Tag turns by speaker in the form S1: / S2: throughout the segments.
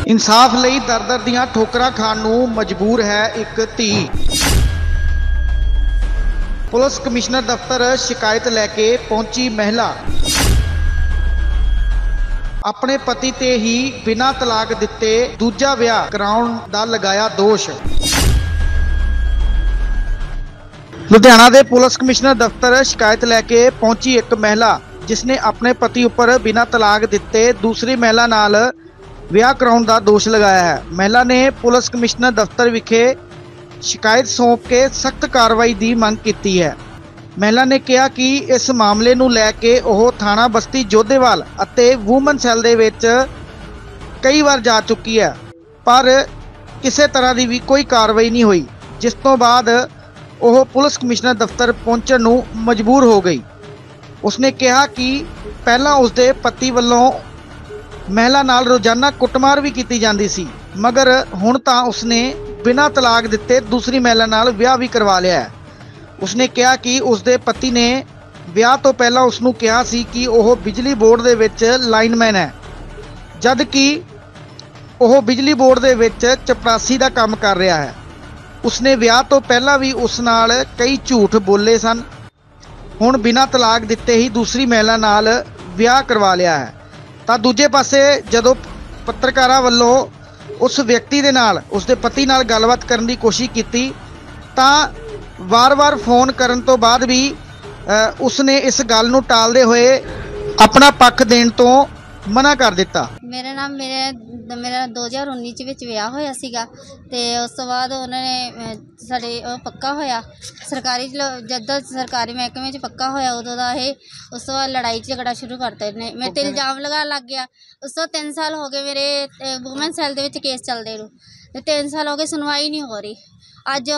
S1: इंसाफ ਲਈ दर-दर ਦੀਆਂ ਠੋਕਰਾਂ ਖਾਣ ਨੂੰ ਮਜਬੂਰ ਹੈ ਇੱਕ ਧੀ। ਪੁਲਿਸ ਕਮਿਸ਼ਨਰ ਦਫ਼ਤਰ शिकायत लेके पहुंची महिला। अपने पति ते ही बिना तलाक दिते दूजा विआह कराउण दा लगाया दोष। लुधियाना दे पुलिस कमिश्नर दफ्तर शिकायत लैके पहुंची एक महिला जिसने अपने पति उपर बिना तलाक दिते दूसरी महिला नाल विआह कराउण दा दोष लगाया है। महिला ने पुलिस कमिश्नर दफ्तर विखे शिकायत सौंप के सख्त कार्रवाई की मांग की है। महिला ने कहा कि इस मामले नूं लैके ओह थाणा बस्ती जोधेवाल अते वूमन सैल दे विच कई बार जा चुकी है पर किसी तरह की भी कोई कार्रवाई नहीं हुई, जिस तो बाद ओह पुलिस कमिश्नर दफ्तर पहुंचण नूं मजबूर हो गई। उसने कहा कि पहला उसके पति वालों महिला नाल रोजाना कुटमार भी की जाती सी, मगर हुण तां उसने बिना तलाक दिते दूसरी महिला नाल विआह भी करवा लिया है। उसने कहा कि उसके पति ने विआह तो पहला उसनूं कहा सी कि वह बिजली बोर्ड दे विच लाइनमैन है, जद कि वह बिजली बोर्ड दे विच चपरासी का काम कर रहा है। उसने विआह तो पहला भी उस नाल कई झूठ बोले सन, हुण बिना तलाक दिते ही दूसरी महिला नाल विआह करवा लिया है। तो दूजे पासे जदों पत्रकारां वल्लों उस व्यक्ति दे नाल उसके पति नाल गलबात करने की कोशिश की तां वार-वार फोन करन तो बाद भी उसने इस गल नूं टालदे होए अपना पक्ष देण तो मना कर दिता।
S2: मेरा 2019 च विच विआह होया सीगा ते उस तो बाद उन्होंने साडे पक्का होया सरकारी जद सरकारी महकमे च पक्का होया उदों दा इह उस तो बाद लड़ाई झगड़ा शुरू करते ने मेरे ते इल्जाम लगा लग गया। उस तो 3 साल हो गए मेरे वूमेन सैल दे विच केस चलदे नूं ते 3 साल हो गए सुनवाई नहीं हो रही। अज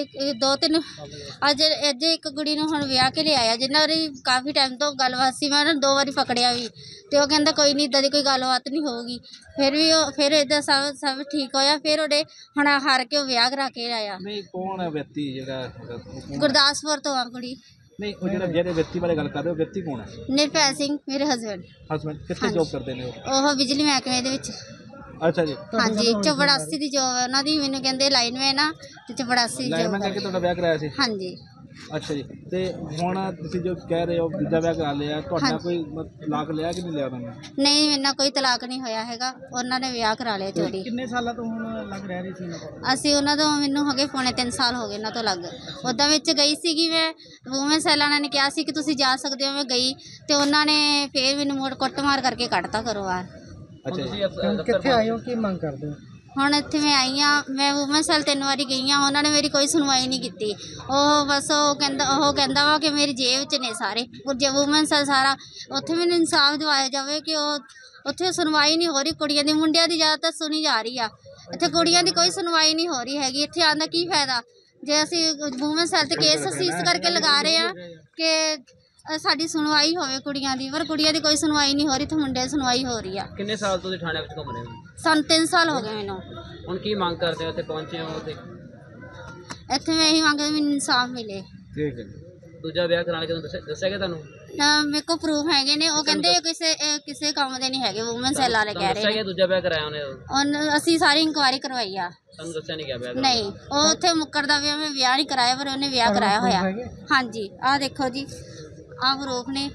S2: अज एक कुड़ी नूं हुण विआह के ले आया जिन्हां दी काफ़ी टाइम तो गलबात सी, मैं उन्होंने 2 बारी पकड़िया भी तो कहता कोई नहीं इदा की कोई गलबात नहीं होगी। फिर इदा सब ठीक होया, फिर उहदे हुण हार के विआह करा के आया।
S3: नहीं कौन है व्यक्ति जिहड़ा
S2: गुरदासपुर तो आ कुड़ी।
S3: नहीं वो जिहड़े व्यक्ति बारे गल कर रहे हो व्यक्ति कौन है?
S2: निरभै सिंह मेरे हसबैंड
S3: कित्थे जॉब करते हैं
S2: वो बिजली महकमे दे विच।
S3: अच्छा जी
S2: हाँ जी चपड़ासी की जॉब है उन्होंने, मैंने कहते लाइनमैन आ ते चपड़ासी की जॉब
S3: करके तुहाडा विआह कराया सी?
S2: हाँ जी।
S3: अच्छा जी ते हुण तुसीं जो कह रहे हो दूजा विआह करा लिया, तुहाडा कोई तलाक लिया कि नहीं लिया उन्होंने?
S2: नहीं मेरे कोई तलाक नहीं होया हैगा, उन्होंने विआह करा लिया चोरी।
S3: किन्ने सालों तो हुण लग रह रही सी?
S2: ਅਸੀਂ ਉਹਨਾਂ ਤੋਂ ਮੈਨੂੰ ਹੋ ਗਏ ਪੌਣੇ 3 ਸਾਲ ਹੋ ਗਏ ਇਹਨਾਂ ਤੋਂ ਲੱਗ। ਉੱਦਾਂ ਵਿੱਚ ਗਈ ਸੀਗੀ ਮੈਂ ਵੂਮਨ ਸੈਲਾਂ ਨੇ ਕਿਹਾ ਸੀ ਕਿ ਤੁਸੀਂ ਜਾ ਸਕਦੇ ਹੋ, ਮੈਂ ਗਈ ਤੇ ਉਹਨਾਂ ਨੇ ਫੇਰ ਮੈਨੂੰ ਮੋੜ ਕੁੱਟਮਾਰ ਕਰਕੇ ਕੱਢਤਾ ਘਰੋਂ ਬਾਹਰ।
S3: अच्छा जी
S1: कित्थे आए हो की मंग करदे हो?
S2: ਹੁਣ ਇੱਥੇ ਮੈਂ ਆਈ ਹਾਂ, ਮੈਂ ਵੂਮਨ ਸੈਲ 3 ਵਾਰੀ ਗਈ ਹਾਂ, ਉਹਨਾਂ ਨੇ ਮੇਰੀ ਕੋਈ ਸੁਣਵਾਈ ਨਹੀਂ ਕੀਤੀ। ਉਹ ਬਸ ਉਹ ਕਹਿੰਦਾ ਵਾ ਕਿ ਮੇਰੀ ਜੇਬ 'ਚ ਨੇ ਸਾਰੇ ਜੇ ਵੂਮਨ ਸੈਲ ਸਾਰਾ। ਉੱਥੇ ਮੈਨੂੰ ਇਨਸਾਫ ਦਿਵਾਇਆ ਜਾਵੇ ਕਿ ਉਹ ਉੱਥੇ ਸੁਣਵਾਈ ਨਹੀਂ ਹੋ ਰਹੀ ਕੁੜੀਆਂ ਦੀ, ਮੁੰਡਿਆਂ ਦੀ ਜ਼ਿਆਦਾਤਰ ਸੁਣੀ ਜਾ ਰਹੀ ਆ, ਇੱਥੇ ਕੁੜੀਆਂ ਦੀ ਕੋਈ ਸੁਣਵਾਈ ਨਹੀਂ ਹੋ ਰਹੀ ਹੈਗੀ। ਇੱਥੇ ਆਉਣ ਦਾ ਕੀ ਫਾਇਦਾ ਜੇ ਅਸੀਂ ਵੂਮਨ ਸੈਲ 'ਤੇ ਕੇਸ ਅਸੀਂ ਇਸ ਕਰਕੇ ਲਗਾ ਰਹੇ ਹਾਂ ਕਿ ਸਾਡੀ ਸੁਣਵਾਈ ਹੋਵੇ ਕੁੜੀਆਂ ਦੀ, ਪਰ ਕੁੜੀਆਂ ਦੀ ਕੋਈ ਸੁਣਵਾਈ ਨਹੀਂ ਹੋ ਰਹੀ, ਤੇ ਮੁੰਡਿਆਂ ਦੀ ਸੁਣਵਾਈ ਹੋ ਰਹੀ ਆ।
S3: ਕਿੰਨੇ ਸਾਲ ਤੋਂ ਤੁਸੀਂ ਥਾਣੇ ਵਿੱਚ ਘੁੰਮ ਰਹੇ ਹੋ?
S2: ਸਾਨੂੰ 3 ਸਾਲ ਹੋ ਗਏ ਮੈਨੂੰ।
S3: ਹੁਣ ਕੀ ਮੰਗ ਕਰਦੇ ਹੋ? ਇੱਥੇ ਪਹੁੰਚੇ ਹੋ ਤੇ
S2: ਇੱਥੇ ਮੈਂ ਇਹੀ ਮੰਗਦੀ ਮੈਨੂੰ ਇਨਸਾਫ ਮਿਲੇ।
S3: ਠੀਕ ਹੈ। ਦੂਜਾ ਵਿਆਹ ਕਰਾਉਣ ਕਿਉਂ ਦੱਸਿਆ ਗਿਆ ਤੁਹਾਨੂੰ?
S2: ਮੇਰੇ ਕੋਲ ਪ੍ਰੂਫ ਹੈਗੇ ਨੇ, ਉਹ ਕਹਿੰਦੇ ਕਿਸੇ ਕੰਮ ਦੇ ਨਹੀਂ ਹੈਗੇ, ਵੂਮਨ ਸੈਲ ਵਾਲੇ ਕਹਿ ਰਹੇ ਨੇ।
S3: ਦੂਜਾ ਵਿਆਹ ਕਰਾਇਆ ਉਹਨੇ?
S2: ਅਸੀਂ ਸਾਰੀ ਇਨਕੁਆਇਰੀ ਕਰਵਾਈ ਆ।
S3: ਸਾਨੂੰ ਦੱਸਿਆ ਨਹੀਂ ਗਿਆ ਵਿਆਹ?
S2: ਨਹੀਂ ਉਹ ਉੱਥੇ ਮੁੱਕਰਦਾ ਪਿਆ, ਮੈਂ ਵਿਆਹ ਨਹੀਂ ਕਰਾਇਆ ਪਰ ਉਹਨੇ ਵਿਆਹ ਕਰਾਇਆ ਹੋਇਆ। ਹਾਂਜੀ ਆਹ ਦੇਖੋ ਜੀ, ਆਹ ਪ੍ਰੂਫ ਨੇ,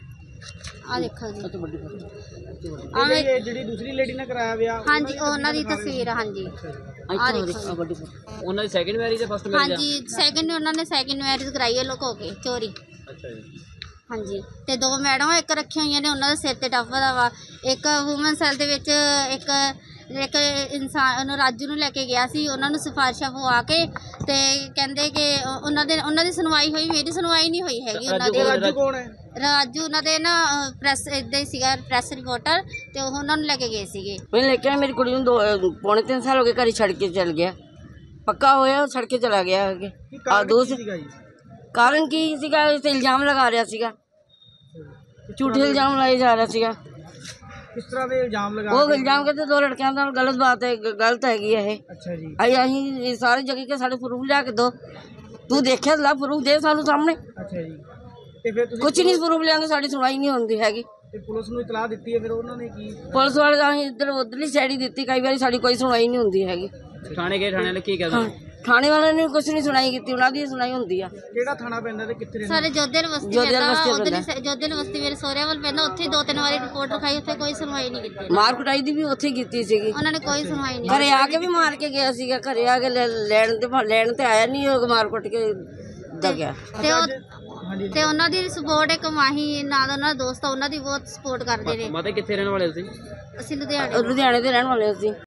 S2: ਆਹ ਦੇਖੋ ਜੀ।
S1: ਜਿਹੜੀ ਦੂਸਰੀ ਲੇਡੀ ਨੇ ਕਰਾਇਆ ਵਿਆਹ?
S2: ਹਾਂਜੀ ਉਹਨਾਂ ਦੀ ਤਸਵੀਰ। ਹਾਂਜੀ ਆਹ ਦੇਖੋ ਜੀ।
S3: ਉਹਨਾਂ ਦੀ ਸੈਕਿੰਡ ਮੈਰਿਜ ਹੈ ਫਸਟ ਮੈਰਿਜ?
S2: ਹਾਂਜੀ ਸੈਕਿੰਡ, ਉਹਨਾਂ ਨੇ ਸੈਕਿੰਡ ਮੈਰਿਜ ਕਰਾਈ ਹੈ ਲੁਕੋ ਕੇ ਚੋਰੀ।
S3: ਅੱਛਾ ਜੀ।
S2: ਹਾਂਜੀ ਤੇ 2 ਮੈਡਮਾਂ ਇੱਕ ਰੱਖੀਆਂ ਹੋਈਆਂ ਨੇ, ਉਹਨਾਂ ਦੇ ਸਿਰ ਤੇ ਟੱਫਾ ਦਾ ਵਾ। ਇੱਕ ਵੂਮਨ ਸੈਲ ਦੇ ਵਿੱਚ ਇੱਕ ਇਨਸਾਨ ਉਹਨੂੰ ਰਾਜੂ ਨੂੰ ਲੈ ਕੇ ਗਿਆ ਸੀ, ਉਹਨਾਂ ਨੂੰ ਸਿਫਾਰਿਸ਼ਾਂ ਪਵਾ ਕੇ ਤੇ ਕਹਿੰਦੇ ਕਿ ਉਹਨਾਂ ਦੀ ਸੁਣਵਾਈ ਹੋਈ, ਮੇਰੀ ਸੁਣਵਾਈ ਨਹੀਂ ਹੋਈ ਹੈਗੀ ਉਹਨਾਂ ਦੀ।
S1: ਰਾਜੂ ਕੌਣ ਹੈ?
S2: ਰਾਜੂ ਉਹਨਾਂ ਦੇ ਨਾ ਪ੍ਰੈਸ ਇੱਦਾਂ ਹੀ ਸੀਗਾ, ਪ੍ਰੈਸ ਰਿਪੋਰਟਰ, ਤੇ ਉਹ ਉਹਨਾਂ ਨੂੰ ਲੈ ਕੇ ਗਏ ਸੀਗੇ।
S4: मैं लेके मेरी कुड़ी ਨੂੰ पौने 3 साल हो गए घर छड़ के चल गया, पक्का होया छड़ के चला गया आगे। कारण की सीगा इस इल्जाम लगा रहा सीगा, झूठे इल्जाम लाए जा रहा सीगा।
S1: किस तरह के इल्जाम लगा?
S4: वो इल्जाम कहते 2 लड़कियां नाल गलत बात है, गलत हैगी है।
S1: अच्छा जी।
S4: अहीं सारी जगह के साढ़े प्रूफ लिया के दो, तू देखिया ला प्रूफ दे सानू सामने।
S1: अच्छा जी। ते फिर
S4: कुछ नहीं प्रूफ लिया साड़ी सुनवाई नहीं होंदी हैगी।
S3: ਤੇ ਪੁਲਿਸ ਨੂੰ ਇਤਲਾਹ ਦਿੱਤੀ ਹੈ, ਫਿਰ ਉਹਨਾਂ ਨੇ ਕੀ
S4: ਪੁਲਿਸ ਵਾਲੇ ਤਾਂ ਅਸੀਂ ਇੱਧਰ ਉੱਧਰਲੀ ਸਾਈਡ ਹੀ ਦਿੱਤੀ, ਕਈ ਵਾਰੀ ਸਾਡੀ ਕੋਈ ਸੁਣਵਾਈ ਨਹੀਂ ਹੁੰਦੀ ਹੈਗੀ।
S3: ਥਾਣੇ ਗਏ, ਥਾਣੇ ਵਾਲੇ ਕੀ ਕਹਿੰਦੇ?
S4: ਥਾਣੇ ਵਾਲਿਆਂ ਨੇ ਕੁਝ ਨਹੀਂ ਸੁਣਾਈ ਕੀਤੀ, ਉਹਨਾਂ ਦੀ ਸੁਣਾਈ ਹੁੰਦੀ ਆ।
S3: ਕਿਹੜਾ ਥਾਣਾ ਪੈਂਦਾ ਤੇ ਕਿੱਥੇ ਰਹਿੰਦੇ?
S2: ਸਾਰੇ ਜੋਧੇਲ ਬਸਤੀ ਪੈਂਦਾ, ਉਧਰ ਜੋਧੇਲ ਬਸਤੀ ਮੇਰੇ ਸਹੁਰਿਆਂ ਵੱਲ ਪੈਂਦਾ, ਉੱਥੇ 2-3 ਵਾਰੀ ਰਿਪੋਰਟ ਲਿਖਾਈ, ਉੱਥੇ ਕੋਈ ਸੁਣਵਾਈ ਨਹੀਂ ਕੀਤੀ।
S4: ਮਾਰ ਕੁਟਾਈ ਦੀ ਵੀ ਉੱਥੇ ਹੀ ਕੀਤੀ ਸੀਗੀ,
S2: ਉਹਨਾਂ ਨੇ ਕੋਈ ਸੁਣਵਾਈ ਨਹੀਂ।
S4: ਘਰੇ ਆ ਕੇ ਵੀ ਮਾਰ ਕੇ ਗਿਆ ਸੀਗਾ, ਘਰੇ ਆ ਕੇ ਲੈਣ ਤੇ ਆਇਆ ਨਹੀਂ, ਉਹ ਮਾਰ ਕੁੱਟ ਕੇ ਦਾ ਗਿਆ।
S2: ਤੇ ਉਹਨਾਂ ਦੀ ਸਪੋਰਟ ਇੱਕ ਮਾਹੀ ਨਾਲ ਉਹਨਾਂ ਦਾ ਦੋਸਤ ਆ, ਉਹਨਾਂ ਦੀ ਬਹੁਤ ਸਪੋਰਟ ਕਰਦੇ ਨੇ।
S3: ਮਾਤਾ ਕਿੱਥੇ ਰਹਿਣ ਵਾਲੇ ਤੁਸੀਂ?
S2: ਅਸੀਂ ਲੁਧਿਆਣੇ
S4: ਲੁਧਿਆਣੇ ਦੇ ਰਹਿਣ ਵਾਲੇ ਅਸੀਂ।